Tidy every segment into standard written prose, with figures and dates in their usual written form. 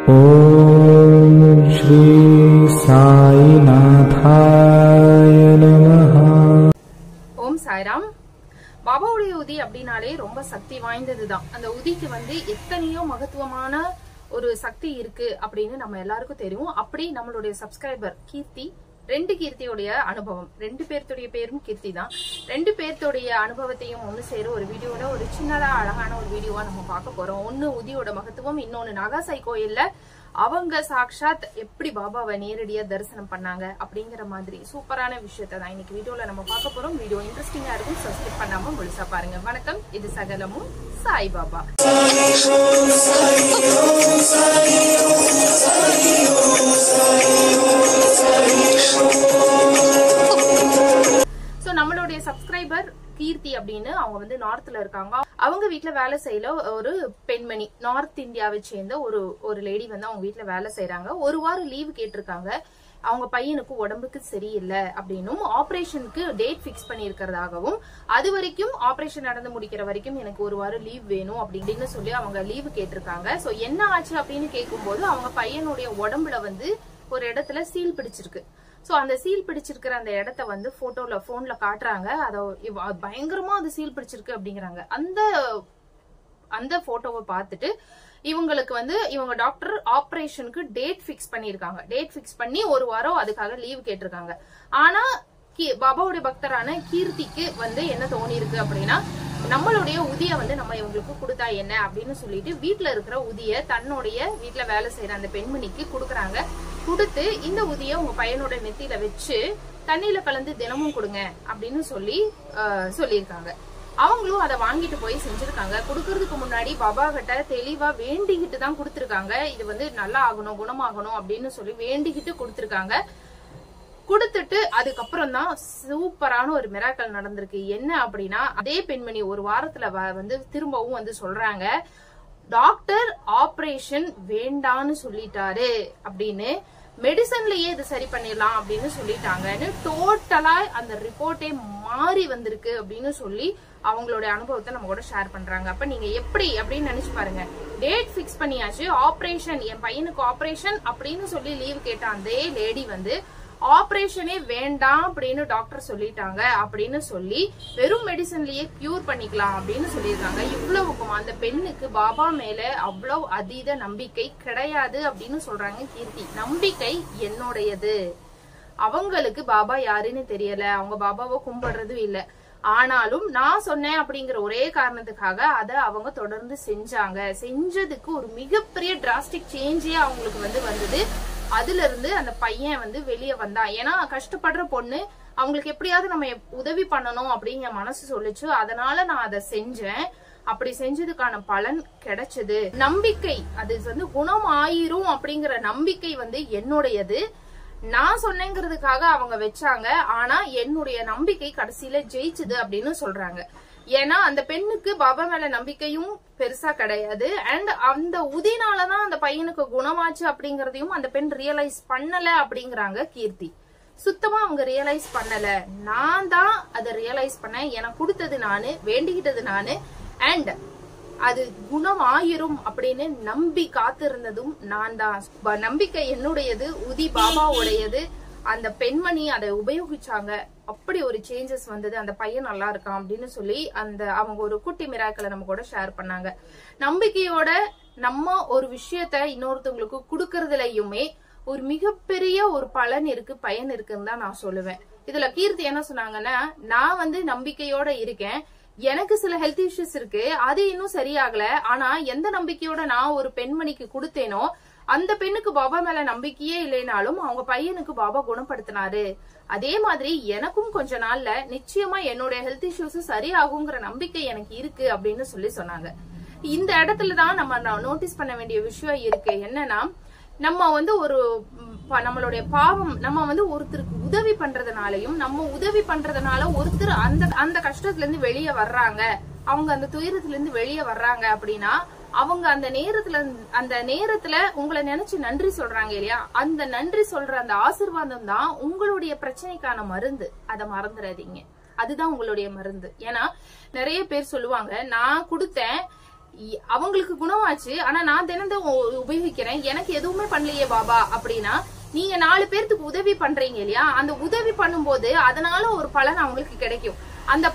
ஓம் ஸ்ரீ சாய்நாதாய நமஹ. ஓம் சாய்ராம். பாபாவுடைய உதி அப்படின்னாலே ரொம்ப சக்தி வாய்ந்ததுதான். அந்த உதிக்கு எத்தனையோ மகத்துவமான ஒரு சக்தி இருக்கு அப்படின்னு நம்ம எல்லாருக்கும் தெரியும். அப்படி நம்மளுடைய சப்ஸ்கிரைபர் கீர்த்தி, ரெண்டு கீர்த்தியோடைய அனுபவம், ரெண்டு பேர்த்துடைய பேரும் கீர்த்தி தான். ரெண்டு பேர்த்துடைய அனுபவத்தையும் ஒண்ணு சேர ஒரு வீடியோட ஒரு சின்னதா அழகான ஒரு வீடியோவா நம்ம பார்க்க போறோம். ஒண்ணு உதியோட மகத்துவம், இன்னொன்னு நாகாசாய் கோயில்ல அவங்க சாக்ஷாத் எப்படி பாபாவை நேரடியா தரிசனம் பண்ணாங்க அப்படிங்கிற மாதிரி சூப்பரான விஷயத்த தான் இன்னைக்கு வீடியோல நம்ம பார்க்க போறோம். வீடியோ இன்ட்ரெஸ்டிங்கா இருக்கும், சப்ஸ்கிரைப் பண்ணாம முழுசா பாருங்க. வணக்கம், இது சகலமும் சாய் பாபா. நம்மளுடைய சப்ஸ்கிரைபர் கீர்த்தி அப்படின்னு அவங்க நார்த்ல இருக்காங்க. அவங்க வீட்டுல வேலை செய்யல ஒரு பெண்மணி, நார்த் இந்தியாவை சேர்ந்த ஒரு லேடி அவங்க வீட்டுல வேலை செய்யறாங்க. ஒரு வாரம் லீவு கேட்டிருக்காங்க. அவங்க பையனுக்கு உடம்புக்கு சரியில்லை அப்படின்னும் ஆபரேஷனுக்கு டேட் பிக்ஸ் பண்ணி இருக்கிறதாகவும், அது வரைக்கும் ஆபரேஷன் நடந்து முடிக்கிற வரைக்கும் எனக்கு ஒரு வாரம் லீவ் வேணும் அப்படின்னு சொல்லி அவங்க லீவு கேட்டிருக்காங்க. சோ என்ன ஆச்சு அப்படின்னு கேட்கும்போது அவங்க பையனுடைய உடம்புல ஒரு இடத்துல சீல் பிடிச்சிருக்கு. சோ அந்த சீல் பிடிச்சிருக்கிற அந்த இடத்த போன்ல காட்டுறாங்க. அத பயங்கரமா அது சீல் பிடிச்சிருக்கு அப்படிங்கிறாங்க. அந்த போட்டோவை பார்த்துட்டு இவங்களுக்கு இவங்க டாக்டர் ஆபரேஷனுக்கு டேட் பிக்ஸ் பண்ணிருக்காங்க. டேட் பிக்ஸ் பண்ணி ஒரு வாரம் அதுக்காக லீவ் கேட்டிருக்காங்க. ஆனா பாபாவுடைய பக்தரான கீர்த்திக்கு என்ன தோணி இருக்கு அப்படின்னா, நம்மளுடைய உதிய நம்ம இவங்களுக்கு கொடுத்தா என்ன அப்படின்னு சொல்லிட்டு வீட்டுல இருக்கிற உதிய தன்னுடைய வீட்டுல வேலை செய்யற அந்த பெண்மணிக்கு கொடுக்கறாங்க. கொடுத்து இந்த உதிய உங்க பையனோட நெத்தியில வச்சு தண்ணியில கலந்து தினமும் கொடுங்க அப்படின்னு சொல்லியிருக்காங்க. அவங்களும் அதை வாங்கிட்டு போய் செஞ்சிருக்காங்க. கொடுக்கறதுக்கு முன்னாடி பாபா கிட்ட தெளிவா வேண்டிக்கிட்டு தான் கொடுத்திருக்காங்க. இது நல்லா ஆகணும், குணமாகணும் அப்படின்னு சொல்லி வேண்டிக்கிட்டு கொடுத்திருக்காங்க. கொடுத்துட்டு அதுக்கப்புறம் தான் சூப்பரான ஒரு மிராக்கல் நடந்திருக்கு. என்ன அப்படின்னா, அதே பெண்மணி ஒரு வாரத்துல திரும்பவும் சொல்றாங்க, டாக்டர் ஆபரேஷன் வேண்டான்னு சொல்லிட்டாரு அப்படின்னு, மெடிசன்லயே இது சரி பண்ணிடலாம் அப்படின்னு சொல்லிட்டாங்கன்னு டோட்டலா அந்த ரிப்போர்ட்டே மாறி வந்திருக்கு அப்படின்னு சொல்லி அவங்களோட அனுபவத்தை நம்ம கூட ஷேர் பண்றாங்க. அப்ப நீங்க எப்படி அப்படின்னு நினைச்சு பாருங்க. டேட் பிக்ஸ் பண்ணியாச்சு, ஆபரேஷன், என் பையனுக்கு ஆபரேஷன் அப்படின்னு சொல்லி லீவ் கேட்ட அதே லேடி ஆபரேஷனே வேண்டாம் அப்படின்னு டாக்டர் சொல்லிட்டாங்க அப்படின்னு சொல்லி வெறும் மெடிசன்லயே கியூர் பண்ணிக்கலாம் அப்படின்னு சொல்லியிருக்காங்க. இவ்வளவுக்கும் அந்த பெண்ணுக்கு பாபா மேல அவ்வளவு அதீத நம்பிக்கை கிடையாது அப்படின்னு சொல்றாங்க கீர்த்தி. நம்பிக்கை என்னுடையது, அவங்களுக்கு பாபா யாருன்னு தெரியல, அவங்க பாபாவை கும்பிடுறதும் இல்ல. ஆனாலும் நான் சொன்னேன் அப்படிங்கிற ஒரே காரணத்துக்காக அதை அவங்க தொடர்ந்து செஞ்சாங்க. செஞ்சதுக்கு ஒரு மிகப்பெரிய டிராஸ்டிக் சேஞ்சே அவங்களுக்கு வந்தது. அதுல இருந்து அந்த பையன் வெளியே வந்தான். ஏன்னா கஷ்டப்படுற பொண்ணு, அவங்களுக்கு எப்படியாவது நம்ம உதவி பண்ணணும் அப்படிங்கிற மனசு சொல்லிச்சு. அதனால நான் அதை செஞ்சேன். அப்படி செஞ்சதுக்கான பலன் கிடைச்சது. நம்பிக்கை, அது குணம் ஆயிரும் அப்படிங்கிற நம்பிக்கை என்னுடையது. நான் சொன்னேங்கிறதுக்காக அவங்க வச்சாங்க. ஆனா என்னுடைய நம்பிக்கை கடைசியில ஜெயிச்சது அப்படின்னு சொல்றாங்க. ஏன்னா அந்த பெண்ணுக்கு பாபா மேல நம்பிக்கையும் பெருசா கிடையாது. அண்ட் அந்த உதினாலதான் அந்த பையனுக்கு குணமாச்சு அப்படிங்கறதையும் அந்த பெண் ரியலைஸ் பண்ணல அப்படிங்கிறாங்க கீர்த்தி. சுத்தமா அவங்க ரியலைஸ் பண்ணல. நான் தான் அதை ரியலைஸ் பண்ணேன். எனக்கு கொடுத்தது நானு, வேண்டிக்கிட்டது நானு, அண்ட் அது குணம் ஆயிரும் அப்படின்னு நம்பி காத்திருந்ததும் நான் தான். நம்பிக்கை என்னுடையது, உதி பாபாவுடையது. அந்த பெண்மணி அதை உபயோகிச்சாங்க. அப்படி ஒரு சேஞ்சஸ் வந்தது. அந்த பையன் நல்லா இருக்கான் அப்படின்னு சொல்லி அவங்க ஒரு குட்டி மிராக்களை நம்ம கூட ஷேர் பண்ணாங்க. நம்பிக்கையோட நம்ம ஒரு விஷயத்த இன்னொருத்தவங்களுக்கு கொடுக்கறதுலயுமே ஒரு மிகப்பெரிய ஒரு பலன் இருக்கு, பயன் இருக்குன்னு தான் நான் சொல்லுவேன். இதுல கீர்த்தி என்ன சொன்னாங்கன்னா, நான் நம்பிக்கையோட இருக்கேன், எனக்கு சில ஹெல்த் இஷ்யூஸ் இருக்கு, அது இன்னும் சரியாகல. ஆனா எந்த நம்பிக்கையோட நான் ஒரு பெண்மணிக்கு கொடுத்தேனோ அந்த பெண்ணுக்கு பாபா மேல நம்பிக்கையே இல்லைனாலும் அவங்க பையனுக்கு பாபா குணப்படுத்தினாரு. அதே மாதிரி எனக்கும் கொஞ்ச நாள்ல நிச்சயமா என்னுடைய ஹெல்த் இஷ்யூஸ் சரியாகுங்கிற நம்பிக்கை எனக்கு இருக்கு அப்படின்னு சொன்னாங்க. இந்த இடத்துலதான் நம்ம நோட்டீஸ் பண்ண வேண்டிய விஷயம் இருக்கு. என்னன்னா, நம்ம ஒரு நம்மளுடைய பாவம், நம்ம ஒருத்தருக்கு உதவி பண்றதுனாலையும், நம்ம உதவி பண்றதுனால ஒருத்தர் அந்த கஷ்டத்துல இருந்து வெளியே வர்றாங்க, அவங்க அந்த துயரத்துல இருந்து வெளியே வர்றாங்க அப்படின்னா, அவங்க அந்த நேரத்துல உங்களை நினைச்சு நன்றி சொல்றாங்க இல்லையா, அந்த நன்றி சொல்ற அந்த ஆசீர்வாதம் தான் உங்களுடைய பிரச்சனைக்கான மருந்து. அதை மறந்துடாதீங்க, அதுதான் உங்களுடைய மருந்து. ஏன்னா நிறைய பேர் சொல்லுவாங்க, நான் கொடுத்தேன், அவங்களுக்கு குணமாச்சு, ஆனா நான் தினந்தோறும் உபயோகிக்கிறேன், எனக்கு எதுவுமே பண்ணலையே பாபா அப்படின்னா, நீங்க 4 பேருக்கு உதவி பண்றீங்க இல்லையா, அந்த உதவி பண்ணும்போது அதனால ஒரு பலன் அவங்களுக்கு கிடைக்கும். அந்த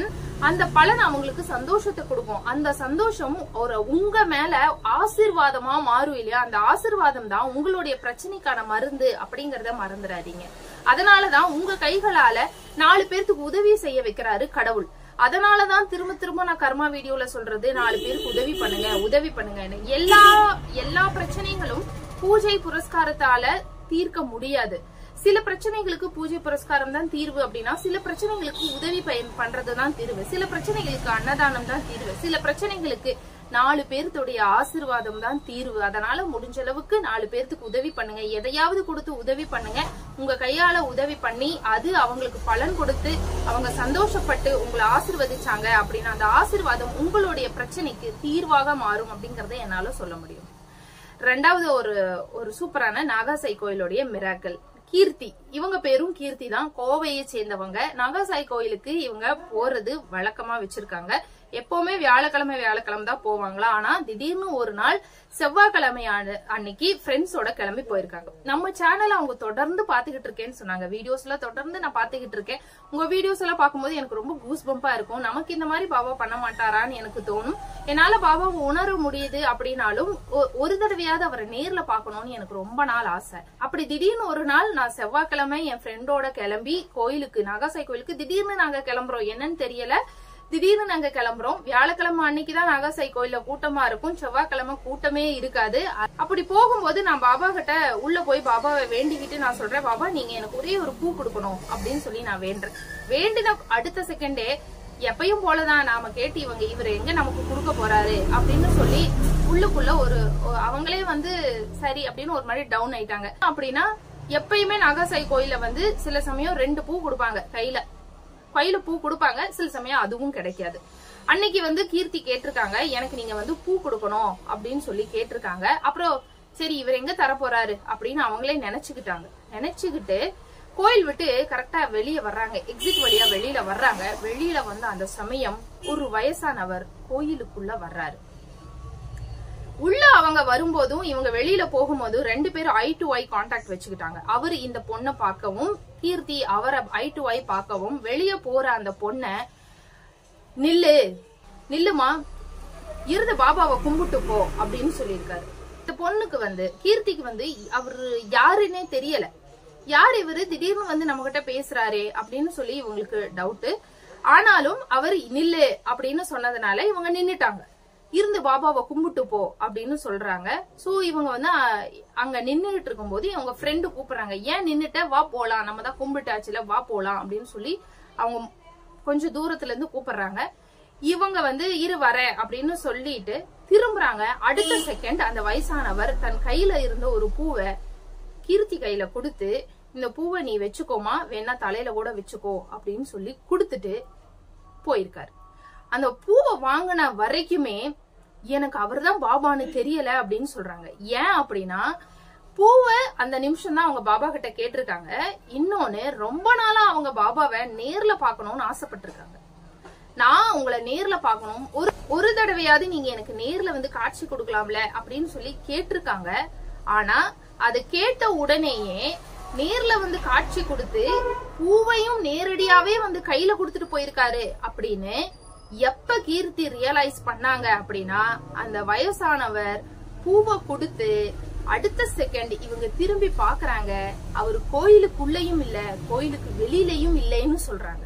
பலன் அவங்களுக்கு சந்தோஷத்தை கொடுக்கும். அந்த சந்தோஷம் உங்க மேல ஆசீர்வாதமா மாறும் இல்லையா, அந்த ஆசீர்வாதம் தான் உங்களுடைய பிரச்சனைக்கான மருந்து அப்படிங்கறத மறந்துடாதீங்க. அதனாலதான் உங்க கைகளால 4 பேருக்கு உதவி செய்ய வைக்கிறாரு கடவுள். அதனாலதான் திரும்ப திரும்ப நான் கர்மா வீடியோல சொல்றது, 4 பேருக்கு உதவி பண்ணுங்க. எல்லா பிரச்சனைகளும் பூஜை புரஸ்காரத்தால தீர்க்க முடியாது. சில பிரச்சனைகளுக்கு பூஜை புரஸ்காரம் தான் தீர்வு அப்படின்னா, சில பிரச்சனைகளுக்கு உதவி பண்றதுதான் தீர்வு, சில பிரச்சனைகளுக்கு அன்னதானம் தான் தீர்வு, சில பிரச்சனைகளுக்கு 4 பேர்த்துடைய ஆசீர்வாதம் தான் தீர்வு. அதனால முடிஞ்ச அளவுக்கு 4 பேர்த்துக்கு உதவி பண்ணுங்க. எதையாவது கொடுத்து உதவி பண்ணுங்க. உங்க கையால உதவி பண்ணி அது அவங்களுக்கு பலன் கொடுத்து அவங்க சந்தோஷப்பட்டு உங்களை ஆசீர்வதிச்சாங்க அப்படின்னா, அந்த ஆசீர்வாதம் உங்களுடைய பிரச்சனைக்கு தீர்வாக மாறும் அப்படிங்கறத என்னால சொல்ல முடியும். 2வது ஒரு சூப்பரான நாகாசாய் கோயிலுடைய மிராக்கல், கீர்த்தி. இவங்க பேரும் கீர்த்தி தான், கோவையை சேர்ந்தவங்க. நாகாசாய் கோயிலுக்கு இவங்க போறது வழக்கமா வச்சிருக்காங்க. எப்பவுமே வியாழக்கிழமை தான் போவாங்களா, ஆனா திடீர்னு ஒரு நாள் செவ்வாய்க்கிழமை அன்னைக்கு ஃப்ரெண்ட்ஸோட கிளம்பி போயிருக்காங்க. நம்ம சேனல் அவங்க தொடர்ந்து பாத்துக்கிட்டு இருக்கேன்னு சொன்னாங்க, வீடியோஸ்ல தொடர்ந்து நான் பாத்துக்கிட்டு இருக்கேன். உங்க வீடியோஸ் எல்லாம் பாக்கும்போது எனக்கு ரொம்ப கூஸ் பம்பா இருக்கும். நமக்கு இந்த மாதிரி பாபா பண்ண மாட்டாரான்னு எனக்கு தோணும். என்னால பாபாவை உணர முடியுது அப்படின்னாலும் ஒரு தடவையாவது அவரை நேர்ல பாக்கணும்னு எனக்கு ரொம்ப நாள் ஆசை. அப்படி திடீர்னு ஒரு நாள் நான் செவ்வாய்க்கிழமை என் ஃப்ரெண்டோட கிளம்பி கோயிலுக்கு, நாகாசாய் கோயிலுக்கு திடீர்னு நாங்க கிளம்புறோம். என்னன்னு தெரியல, திடீர்னு நாங்க கிளம்புறோம். வியாழக்கிழமை அன்னைக்குதான் நாகாசாய் கோயில கூட்டமா இருக்கும், செவ்வாய்க்கிழமை கூட்டமே இருக்காது. அப்படி போகும்போது நான் பாபா கிட்ட உள்ள போய் பாபாவை வேண்டிக்கிட்டு நான் சொல்றேன், பாபா நீங்க எனக்கு ஒரே ஒரு பூ கொடுக்கணும் அப்படின்னு சொல்லி நான் வேண்டேன். வேண்டின அடுத்த செகண்டே எப்பயும் போலதான் நாம கேட்டு இவர் எங்க நமக்கு கொடுக்க போறாரு அப்படின்னு சொல்லி உள்ளுக்குள்ள அவங்களே சரி அப்படின்னு ஒரு மாதிரி டவுன் ஆயிட்டாங்க. அப்படின்னா எப்பயுமே நாகாசாய் கோயில சில சமயம் 2 பூ கொடுப்பாங்க, கையில பூ கொடுப்பாங்க, சில சமயம் அதுவும் கிடைக்காது. அன்னைக்கு கீர்த்தி கேட்டிருக்காங்க, எனக்கு நீங்க பூ கொடுக்கணும் அப்படின்னு சொல்லி கேட்டிருக்காங்க. அப்புறம் சரி இவர் எங்க தர போறாரு அப்படின்னு அவங்களே நினைச்சுக்கிட்டு கோயில் விட்டு கரெக்டா வெளியே வர்றாங்க. எக்ஸிட் வழியா வெளியில வர்றாங்க. வெளியில அந்த சமயம் ஒரு வயசானவர் கோயிலுக்குள்ள வர்றாரு. உள்ள அவங்க வரும்போதும் இவங்க வெளியில போகும்போதும் 2 பேரும் ஐ டு ஐ கான்டாக்ட் வச்சுக்கிட்டாங்க. அவரு இந்த பொண்ணை பார்க்கவும், கீர்த்தி அவரை ஐ டு ஐ பார்க்கவும், வெளியே போற அந்த பொண்ண நில்லுமா இருந்து பாபாவை கும்பிட்டு போ அப்படின்னு சொல்லியிருக்காரு. இந்த பொண்ணுக்கு கீர்த்திக்கு அவரு யாருன்னே தெரியல. யார் இவரு திடீர்னு நம்ம கிட்ட பேசுறாரே அப்படின்னு சொல்லி இவங்களுக்கு டவுட். ஆனாலும் அவர் நில்லு அப்படின்னு சொன்னதுனால இவங்க நின்னுட்டாங்க. இருந்து பாபாவை கும்பிட்டு போ அப்படின்னு சொல்றாங்க. சோ இவங்க அங்க நின்னுட்டு இருக்கும் போது இவங்க ஃப்ரெண்டு கூப்பிடுறாங்க, ஏன் நின்னுட்ட, வா போலாம், நம்ம தான் கும்பிட்டாச்சுல, வா போலாம் அப்படின்னு சொல்லி அவங்க கொஞ்சம் தூரத்துல இருந்து கூப்பிடுறாங்க. இவங்க இரு வர அப்படின்னு சொல்லிட்டு திரும்புறாங்க. அடுத்த செகண்ட் அந்த வயசானவர் தன் கையில இருந்த ஒரு பூவை கீர்த்தி கையில கொடுத்து, இந்த பூவை நீ வச்சுக்கோமா, வேணா தலையில கூட வச்சுக்கோ அப்படின்னு சொல்லி கொடுத்துட்டு போயிருக்காரு. அந்த பூவை வாங்கின வரைக்குமே எனக்கு அவர்தான் பாபான்னு தெரியல அப்படின்னு சொல்றாங்க. ஏன் அப்படின்னா பூவை அந்த நிமிஷம் தான் அவங்க பாபா கிட்ட கேட்டிருக்காங்க. இன்னொன்னு, ரொம்ப நாளா அவங்க பாபாவை நேர்ல பாக்கணும்னு ஆசைப்பட்டிருக்காங்க. நான் உங்களை நேர்ல பாக்கணும், ஒரு தடவையாவது நீங்க எனக்கு நேர்ல காட்சி கொடுக்கலாம்ல அப்படின்னு சொல்லி கேட்டிருக்காங்க. ஆனா அது கேட்ட உடனேயே நேர்ல காட்சி கொடுத்து பூவையும் நேரடியாவே கையில கொடுத்துட்டு போயிருக்காரு அப்படின்னு எப்ப கீர்த்தி ரியலைஸ் பண்ணாங்க அப்படின்னா, அந்த வயசானவர் பூவை கொடுத்து அடுத்த செகண்ட் இவங்க திரும்பி பாக்குறாங்க, அவரு கோயிலுக்குள்ளயும் இல்ல, கோயிலுக்கு வெளியிலயும் இல்லைன்னு சொல்றாங்க.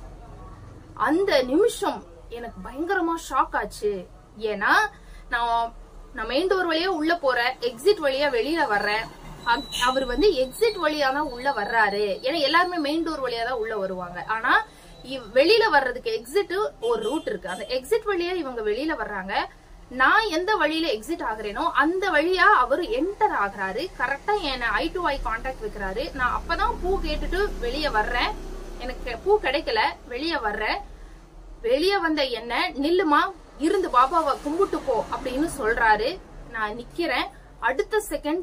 அந்த நிமிஷம் எனக்கு பயங்கரமா ஷாக் ஆச்சு. ஏன்னா நான் மெயின் டோர் வழியா உள்ள போறேன், எக்ஸிட் வழியா வெளியில வர்றேன். அவர் எக்ஸிட் வழியா தான் உள்ள வர்றாரு. ஏன்னா எல்லாருமே மெயின் டோர் வழியா தான் உள்ள வருவாங்க. ஆனா வெளியில வர்றதுக்கு எக்ஸிட் ஒரு ரூட் இருக்கு. அந்த எக்ஸிட் வழியா இவங்க வெளியில வர்றாங்க. நான் எந்த வழியில எக்ஸிட் ஆகுறேனோ அந்த வழியா அவர் என்டர் ஆகுறாரு. கரெக்டா என்ன ஐ டு ஐ கான்டாக்ட் வைக்கிறாரு. நான் அப்பதான் பூ கேட்டுட்டு வெளியே வர்றேன். எனக்கு பூ கிடைக்கல, வெளியே வர்றேன். வெளியே வந்த என்ன, நில்லுமா இருந்து பாபாவை கும்பிட்டு போ அப்படின்னு சொல்றாரு. நான் நிக்கிறேன். அடுத்த செகண்ட்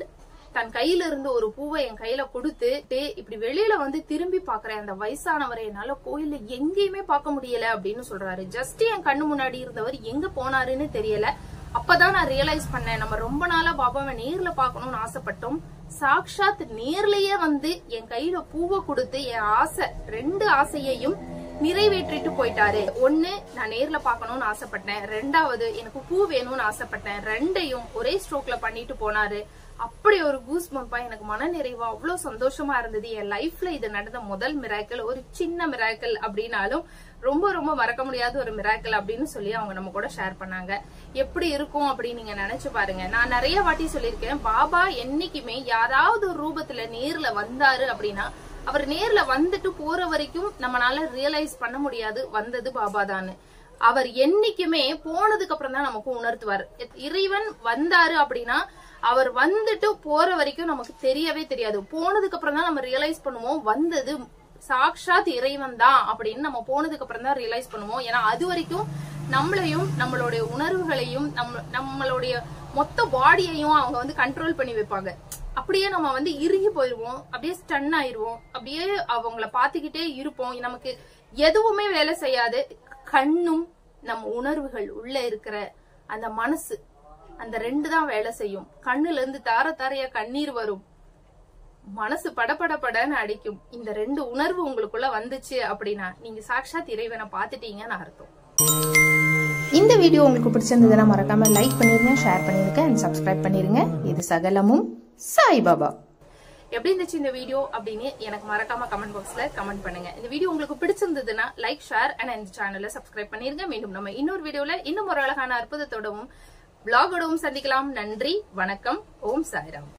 தன் கையில இருந்து ஒரு பூவை என் கையில கொடுத்து இப்படி வெளியில வந்து திரும்பி பாக்குறேன், அந்த வயசானவரை என்னால கோயில்ல எங்கேயுமே பார்க்க முடியல அப்படின்னு சொல்றாரு. ஜஸ்ட் என் கண்ணு முன்னாடி இருந்தவர் எங்க போனாருன்னு தெரியல. அப்பதான் நான் ரியலைஸ் பண்ணேன், நம்ம ரொம்ப நாளா பாபாவை நேர்ல பாக்கணும்னு ஆசைப்பட்டோம். சாக்ஷாத் நேர்லயே வந்து என் கையில பூவை கொடுத்து என் ஆசை 2 ஆசையையும் நிறைவேற்றிட்டு போயிட்டாரு. 1 நான் நேர்ல பாக்கணும்னு ஆசைப்பட்டேன், 2வது எனக்கு பூ வேணும்னு ஆசைப்பட்டேன். 2யும் ஒரே ஸ்ட்ரோக்ல பண்ணிட்டு போனாரு. அப்படி ஒரு கூஸ் பம்பா, எனக்கு மன நிறைவா அவ்வளவு சந்தோஷமா இருந்தது. என் லைஃப்ல இது நடந்த முதல் மிராக்கிள், ஒரு சின்ன மிராக்கிள் அப்படின்னாலும் ரொம்ப ரொம்ப மறக்க முடியாத ஒரு மிராக்கிள் அப்படின்னு சொல்லி அவங்க நம்ம கூட ஷேர் பண்ணாங்க. எப்படி இருக்கும் அப்படின்னு நீங்க நினைச்சு பாருங்க. நான் நிறைய வாட்டி சொல்லியிருக்கேன், பாபா என்னைக்குமே யாராவது ஒரு ரூபத்துல நேர்ல வந்தாரு அப்படின்னா அவர் நேர்ல வந்துட்டு போற வரைக்கும் நம்மளால ரியலைஸ் பண்ண முடியாது வந்தது பாபா தான். அவர் என்னைக்குமே போனதுக்கு அப்புறம் தான் நமக்கு உணர்த்துவார். இறைவன் வந்தாரு அப்படின்னா அவர் வந்துட்டு போற வரைக்கும் நமக்கு தெரியவே தெரியாது. போனதுக்கு அப்புறம் தான் நம்ம ரியலைஸ் பண்ணுவோம் வந்தது சாக்ஷாத் இறைவன் தான் அப்படின்னு. நம்ம போனதுக்கு அப்புறம் தான் ரியலைஸ் பண்ணுவோம். ஏன்னா அது வரைக்கும் நம்மளையும் நம்மளுடைய உணர்வுகளையும் நம்மளுடைய மொத்த பாடியையும் அவங்க வந்து கண்ட்ரோல் பண்ணி வைப்பாங்க. அப்படியே நம்ம வந்து இறுகி போயிருவோம், அப்படியே ஸ்டன் ஆயிருவோம், அப்படியே அவங்கள பாத்துக்கிட்டே இருப்போம். நமக்கு எதுவுமே வேலை செய்யாது. கண்ணும் நம்ம உணர்வுகள் உள்ள இருக்கிற அந்த மனசு, அந்த 2 தான் வேலை செய்யும். கண்ணுல இருந்து தார தாரையா கண்ணீர் வரும், மனசு படபடன்னு அடிக்கும். இந்த 2 உணர்வு உங்களுக்குள்ள வந்துச்சு அப்படின்னா நீங்க சாக்ஷாத் இறைவனை பாத்துட்டீங்கன்னு அர்த்தம். இந்த வீடியோ உங்களுக்கு பிடிச்சிருந்ததுன்னா மறக்காம லைக் பண்ணிருங்க, ஷேர் பண்ணிருங்க அண்ட் சப்ஸ்கிரைப் பண்ணிருங்க. இது சகலமும் சாய்பாபா. எப்படி இருந்துச்சு இந்த வீடியோ அப்படின்னு எனக்கு மறக்காம கமெண்ட் பாக்ஸ்ல கமெண்ட் பண்ணுங்க. இந்த வீடியோ உங்களுக்கு பிடிச்சிருந்ததுன்னா லைக், ஷேர் அண்ட் இந்த சேனலை சப்ஸ்கிரைப் பண்ணிருங்க. மீண்டும் நம்ம இன்னொரு வீடியோல இன்னும் ஒரு அழகான அற்புதத்தோடவும் vlog-ஓடவும் சந்திக்கலாம். நன்றி, வணக்கம், ஓம் சாய்ராம்.